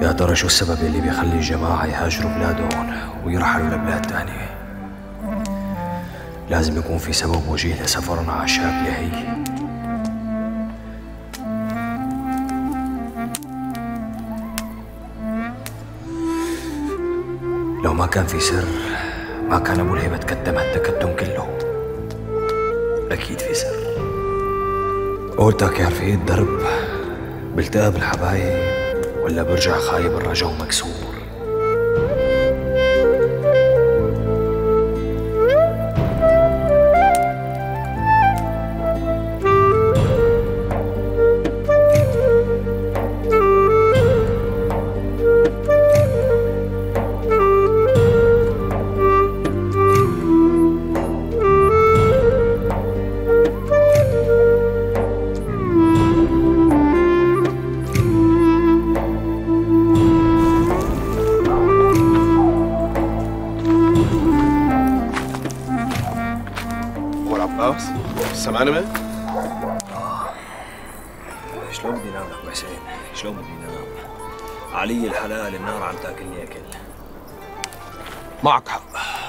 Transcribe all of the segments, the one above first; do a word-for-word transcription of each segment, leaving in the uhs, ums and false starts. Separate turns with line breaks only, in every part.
يا ترى شو السبب اللي بيخلي الجماعة يهاجروا بلادهم ويرحلوا لبلاد تانية؟ لازم يكون في سبب وجيه لسفرنا على الشاكلة هي. لو ما كان في سر ما كان أبو الهيبة تقدم هالتقدم كله. أكيد في سر. قولتك يا رفيق الدرب، بلتقى بالحبايب ولا برجع خايب الرجا ومكسور؟
سمعنا من؟
آه شلون بدي نام لك حسين؟ شلون بدي نام؟ علي الحلال النار عم تاكلني اكل.
معك حق.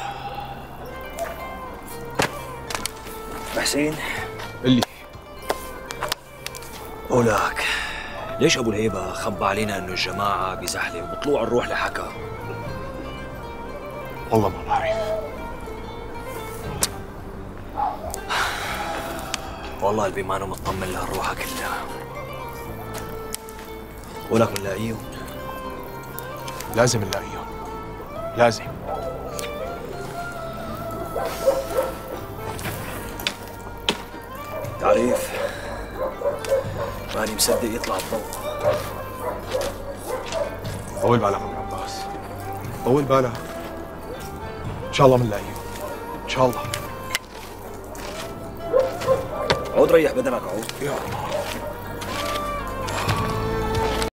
حسين
اللي
قولك ليش ابو الهيبة خبى علينا انه الجماعة بزحلة وبطلوع الروح لحكى؟
والله ما بعرف.
والله قلبي ما انا مطمن لهالروحة كلها. ولك نلاقيهم؟
لازم نلاقيهم، لازم.
تعرف ماني مصدق يطلع الضوء.
طول بالك عم عباس، طول بالك. ان شاء الله بنلاقيهم، ان شاء الله.
عود ريح بدنك عود.
يا الله.